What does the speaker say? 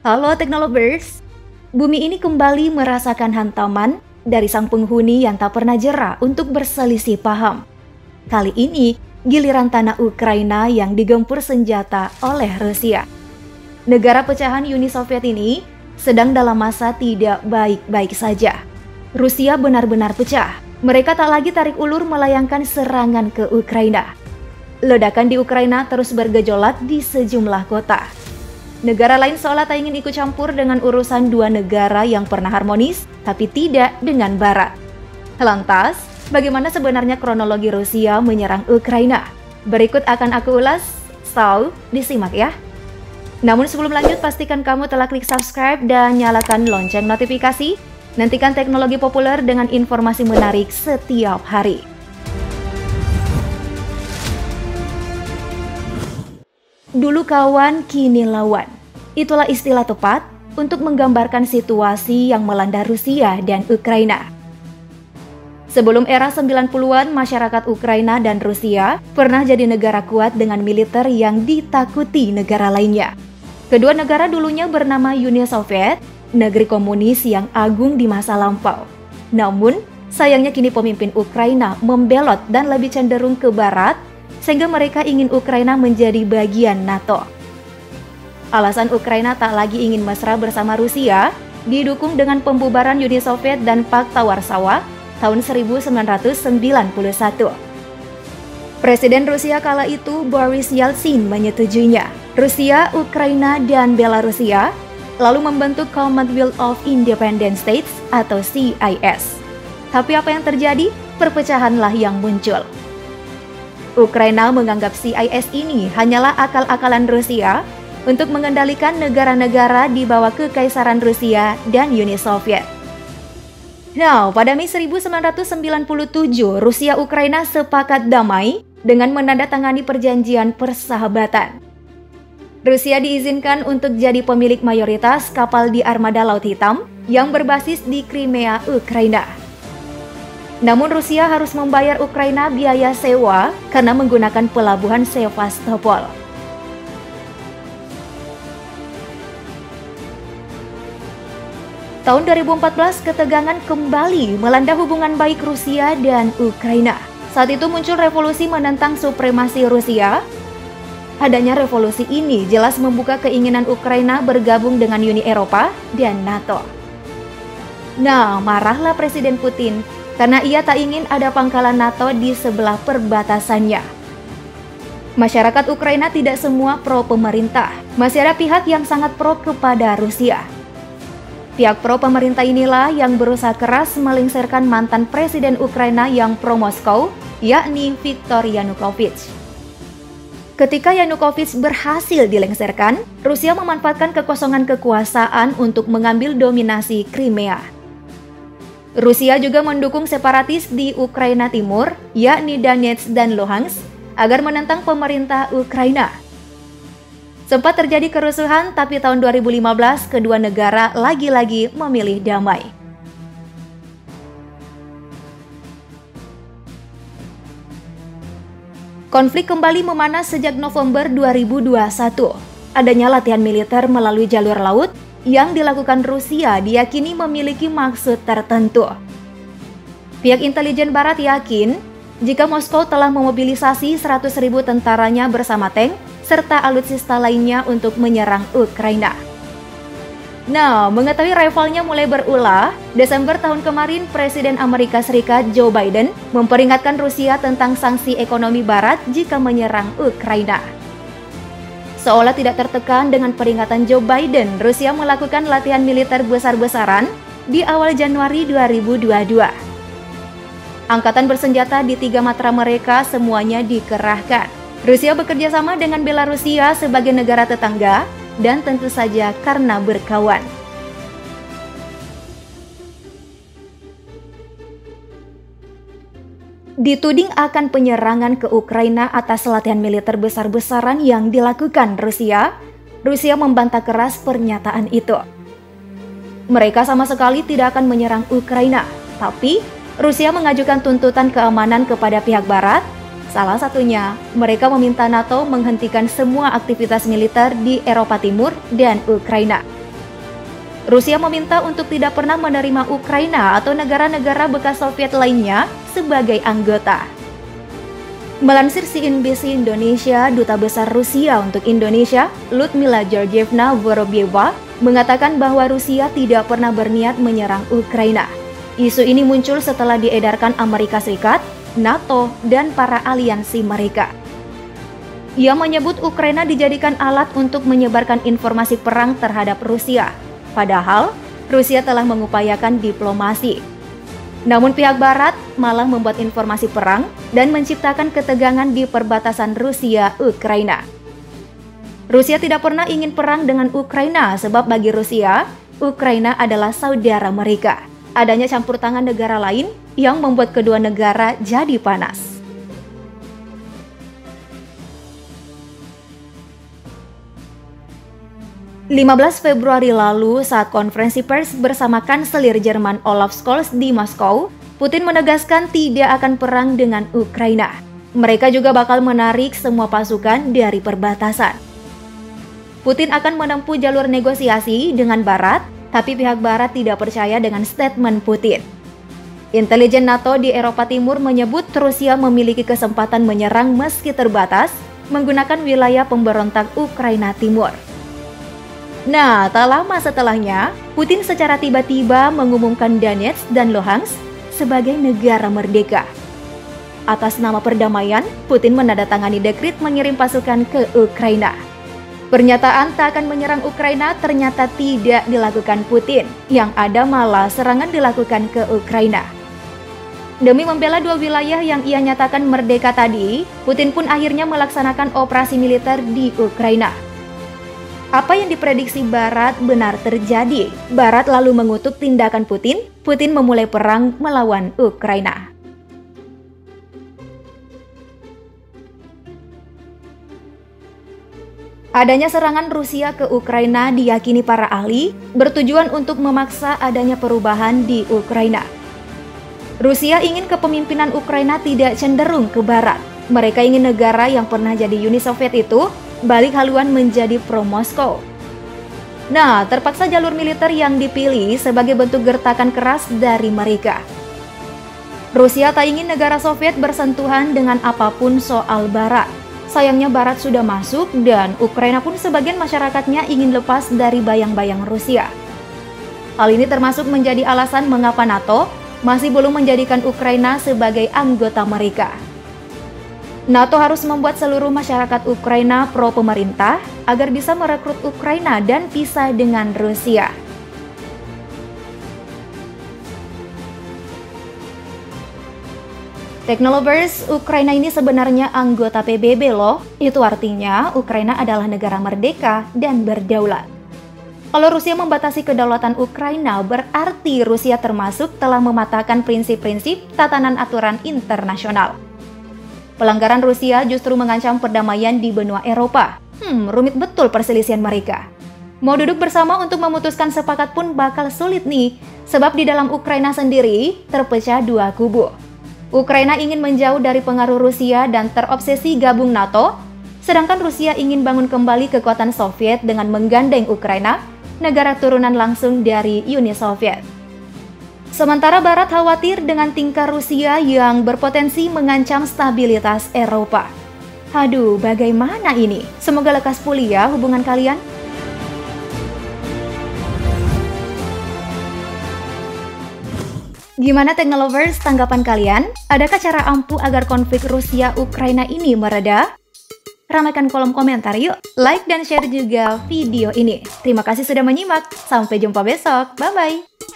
Halo Teknolovers, bumi ini kembali merasakan hantaman dari sang penghuni yang tak pernah jera untuk berselisih paham. Kali ini, giliran tanah Ukraina yang digempur senjata oleh Rusia. Negara pecahan Uni Soviet ini sedang dalam masa tidak baik-baik saja. Rusia benar-benar pecah. Mereka tak lagi tarik ulur melayangkan serangan ke Ukraina. Ledakan di Ukraina terus bergejolak di sejumlah kota. Negara lain seolah tak ingin ikut campur dengan urusan dua negara yang pernah harmonis, tapi tidak dengan Barat. Lantas, bagaimana sebenarnya kronologi Rusia menyerang Ukraina? Berikut akan aku ulas, so disimak ya. Namun sebelum lanjut, pastikan kamu telah klik subscribe dan nyalakan lonceng notifikasi. Nantikan teknologi populer dengan informasi menarik setiap hari. Dulu kawan, kini lawan. Itulah istilah tepat untuk menggambarkan situasi yang melanda Rusia dan Ukraina. Sebelum era 90-an, masyarakat Ukraina dan Rusia pernah jadi negara kuat dengan militer yang ditakuti negara lainnya. Kedua negara dulunya bernama Uni Soviet, negeri komunis yang agung di masa lampau. Namun, sayangnya kini pemimpin Ukraina membelot dan lebih cenderung ke Barat, sehingga mereka ingin Ukraina menjadi bagian NATO. Alasan Ukraina tak lagi ingin mesra bersama Rusia, didukung dengan pembubaran Uni Soviet dan Pakta Warsawa tahun 1991. Presiden Rusia kala itu Boris Yeltsin menyetujuinya. Rusia, Ukraina, dan Belarusia lalu membentuk Commonwealth of Independent States atau CIS. Tapi apa yang terjadi? Perpecahanlah yang muncul. Ukraina menganggap CIS ini hanyalah akal-akalan Rusia untuk mengendalikan negara-negara di bawah kekaisaran Rusia dan Uni Soviet. Nah, pada Mei 1997, Rusia-Ukraina sepakat damai dengan menandatangani perjanjian persahabatan. Rusia diizinkan untuk jadi pemilik mayoritas kapal di armada Laut Hitam yang berbasis di Crimea, Ukraina. Namun Rusia harus membayar Ukraina biaya sewa karena menggunakan pelabuhan Sevastopol. Tahun 2014, ketegangan kembali melanda hubungan baik Rusia dan Ukraina. Saat itu muncul revolusi menentang supremasi Rusia. Adanya revolusi ini jelas membuka keinginan Ukraina bergabung dengan Uni Eropa dan NATO. Nah, marahlah Presiden Putin karena ia tak ingin ada pangkalan NATO di sebelah perbatasannya. Masyarakat Ukraina tidak semua pro pemerintah. Masih ada pihak yang sangat pro kepada Rusia. Pihak pro pemerintah inilah yang berusaha keras melengsarkan mantan Presiden Ukraina yang pro Moskow, yakni Viktor Yanukovych. Ketika Yanukovych berhasil dilengsarkan, Rusia memanfaatkan kekosongan kekuasaan untuk mengambil dominasi Crimea. Rusia juga mendukung separatis di Ukraina Timur, yakni Donetsk dan Luhansk, agar menentang pemerintah Ukraina. Sempat terjadi kerusuhan, tapi tahun 2015 kedua negara lagi-lagi memilih damai. Konflik kembali memanas sejak November 2021. Adanya latihan militer melalui jalur laut yang dilakukan Rusia diyakini memiliki maksud tertentu. Pihak intelijen Barat yakin jika Moskow telah memobilisasi 100.000 tentaranya bersama tank serta alutsista lainnya untuk menyerang Ukraina. Nah, mengetahui rivalnya mulai berulah, Desember tahun kemarin Presiden Amerika Serikat Joe Biden memperingatkan Rusia tentang sanksi ekonomi Barat jika menyerang Ukraina. Seolah tidak tertekan dengan peringatan Joe Biden, Rusia melakukan latihan militer besar-besaran di awal Januari 2022. Angkatan bersenjata di 3 matra mereka semuanya dikerahkan. Rusia bekerja sama dengan Belarusia sebagai negara tetangga dan tentu saja karena berkawan. Dituding akan penyerangan ke Ukraina atas latihan militer besar-besaran yang dilakukan Rusia, Rusia membantah keras pernyataan itu. Mereka sama sekali tidak akan menyerang Ukraina, tapi Rusia mengajukan tuntutan keamanan kepada pihak Barat. Salah satunya, mereka meminta NATO menghentikan semua aktivitas militer di Eropa Timur dan Ukraina. Rusia meminta untuk tidak pernah menerima Ukraina atau negara-negara bekas Soviet lainnya sebagai anggota. Melansir CNBC Indonesia, Duta Besar Rusia untuk Indonesia, Ludmila Georgievna Vorobyeva, mengatakan bahwa Rusia tidak pernah berniat menyerang Ukraina. Isu ini muncul setelah diedarkan Amerika Serikat, NATO, dan para aliansi mereka. Ia menyebut Ukraina dijadikan alat untuk menyebarkan informasi perang terhadap Rusia. Padahal, Rusia telah mengupayakan diplomasi. Namun pihak Barat malah membuat informasi perang dan menciptakan ketegangan di perbatasan Rusia-Ukraina. Rusia tidak pernah ingin perang dengan Ukraina sebab bagi Rusia, Ukraina adalah saudara mereka. Adanya campur tangan negara lain yang membuat kedua negara jadi panas. (15 Februari lalu, saat konferensi pers bersama Kanselir Jerman Olaf Scholz di Moskow, Putin menegaskan tidak akan perang dengan Ukraina. Mereka juga bakal menarik semua pasukan dari perbatasan. Putin akan menempuh jalur negosiasi dengan Barat, tapi pihak Barat tidak percaya dengan statement Putin. Intelijen NATO di Eropa Timur menyebut Rusia memiliki kesempatan menyerang meski terbatas menggunakan wilayah pemberontak Ukraina Timur. Nah, tak lama setelahnya, Putin secara tiba-tiba mengumumkan Donetsk dan Luhansk sebagai negara merdeka. Atas nama perdamaian, Putin menandatangani dekret mengirim pasukan ke Ukraina. Pernyataan tak akan menyerang Ukraina ternyata tidak dilakukan Putin, yang ada malah serangan dilakukan ke Ukraina. Demi membela dua wilayah yang ia nyatakan merdeka tadi, Putin pun akhirnya melaksanakan operasi militer di Ukraina. Apa yang diprediksi Barat benar terjadi. Barat lalu mengutuk tindakan Putin. Putin memulai perang melawan Ukraina. Adanya serangan Rusia ke Ukraina diyakini para ahli bertujuan untuk memaksa adanya perubahan di Ukraina. Rusia ingin kepemimpinan Ukraina tidak cenderung ke Barat. Mereka ingin negara yang pernah jadi Uni Soviet itu balik haluan menjadi pro-Moskow. Nah, terpaksa jalur militer yang dipilih sebagai bentuk gertakan keras dari mereka. Rusia tak ingin negara Soviet bersentuhan dengan apapun soal Barat. Sayangnya Barat sudah masuk dan Ukraina pun sebagian masyarakatnya ingin lepas dari bayang-bayang Rusia. Hal ini termasuk menjadi alasan mengapa NATO masih belum menjadikan Ukraina sebagai anggota mereka. NATO harus membuat seluruh masyarakat Ukraina pro-pemerintah agar bisa merekrut Ukraina dan pisah dengan Rusia. Technolovers, Ukraina ini sebenarnya anggota PBB loh. Itu artinya Ukraina adalah negara merdeka dan berdaulat. Kalau Rusia membatasi kedaulatan Ukraina, berarti Rusia termasuk telah mematahkan prinsip-prinsip tatanan aturan internasional. Pelanggaran Rusia justru mengancam perdamaian di benua Eropa. Rumit betul perselisihan mereka. Mau duduk bersama untuk memutuskan sepakat pun bakal sulit nih, sebab di dalam Ukraina sendiri terpecah dua kubu. Ukraina ingin menjauh dari pengaruh Rusia dan terobsesi gabung NATO, sedangkan Rusia ingin bangun kembali kekuatan Soviet dengan menggandeng Ukraina, negara turunan langsung dari Uni Soviet. Sementara Barat khawatir dengan tingkah Rusia yang berpotensi mengancam stabilitas Eropa. Aduh, bagaimana ini? Semoga lekas pulih ya hubungan kalian. Gimana Technolovers, tanggapan kalian? Adakah cara ampuh agar konflik Rusia-Ukraina ini mereda? Ramaikan kolom komentar yuk, like dan share juga video ini. Terima kasih sudah menyimak, sampai jumpa besok, bye-bye.